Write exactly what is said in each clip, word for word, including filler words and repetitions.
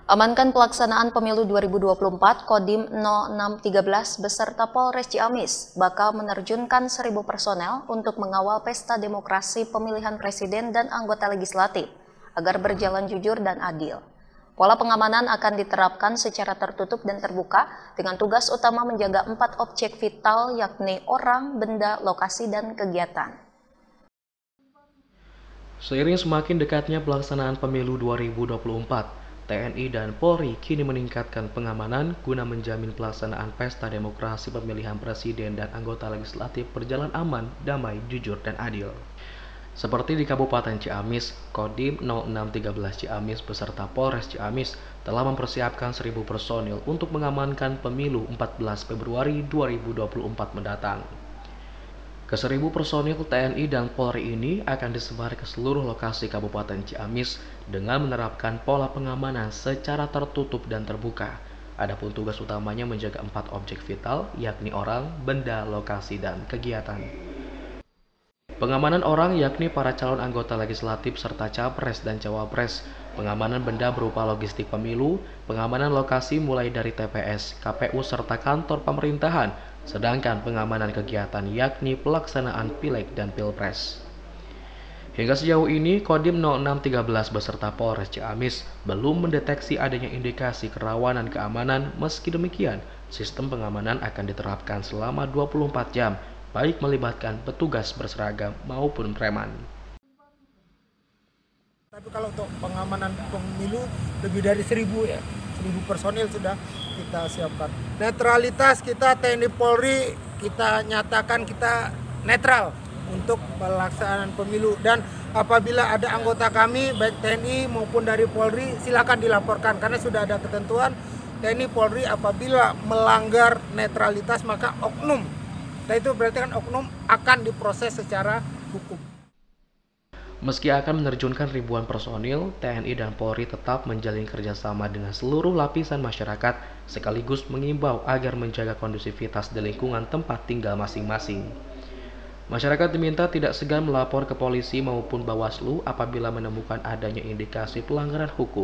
Amankan pelaksanaan pemilu dua ribu dua puluh empat, Kodim nol enam tiga belas beserta Polres Ciamis bakal menerjunkan seribu personel untuk mengawal pesta demokrasi pemilihan presiden dan anggota legislatif agar berjalan jujur dan adil. Pola pengamanan akan diterapkan secara tertutup dan terbuka dengan tugas utama menjaga empat objek vital yakni orang, benda, lokasi, dan kegiatan. Seiring semakin dekatnya pelaksanaan pemilu dua ribu dua puluh empat, T N I dan Polri kini meningkatkan pengamanan guna menjamin pelaksanaan pesta demokrasi pemilihan presiden dan anggota legislatif berjalan aman, damai, jujur, dan adil. Seperti di Kabupaten Ciamis, Kodim nol enam tiga belas Ciamis beserta Polres Ciamis telah mempersiapkan seribu personil untuk mengamankan pemilu empat belas Februari dua ribu dua puluh empat mendatang. Ke seribu personil T N I dan Polri ini akan disebar ke seluruh lokasi Kabupaten Ciamis dengan menerapkan pola pengamanan secara tertutup dan terbuka. Adapun tugas utamanya menjaga empat objek vital, yakni orang, benda, lokasi, dan kegiatan. Pengamanan orang yakni para calon anggota legislatif serta capres dan cawapres. Pengamanan benda berupa logistik pemilu, pengamanan lokasi mulai dari T P S, K P U serta kantor pemerintahan, sedangkan pengamanan kegiatan yakni pelaksanaan Pileg dan Pilpres. Hingga sejauh ini, Kodim nol enam tiga belas beserta Polres Ciamis belum mendeteksi adanya indikasi kerawanan keamanan. Meski demikian, sistem pengamanan akan diterapkan selama dua puluh empat jam, baik melibatkan petugas berseragam maupun preman. Tapi kalau untuk pengamanan pemilu lebih dari seribu ya, seribu personil sudah kita siapkan. Netralitas kita T N I Polri kita nyatakan kita netral untuk pelaksanaan pemilu, dan apabila ada anggota kami baik T N I maupun dari Polri silakan dilaporkan karena sudah ada ketentuan T N I Polri apabila melanggar netralitas maka oknum. Nah itu berarti kan oknum akan diproses secara hukum. Meski akan menerjunkan ribuan personil, T N I dan Polri tetap menjalin kerjasama dengan seluruh lapisan masyarakat, sekaligus mengimbau agar menjaga kondusivitas di lingkungan tempat tinggal masing-masing. Masyarakat diminta tidak segan melapor ke polisi maupun Bawaslu apabila menemukan adanya indikasi pelanggaran hukum.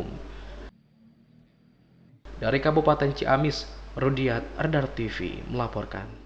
Dari Kabupaten Ciamis, Rudiat, Erdar T V melaporkan.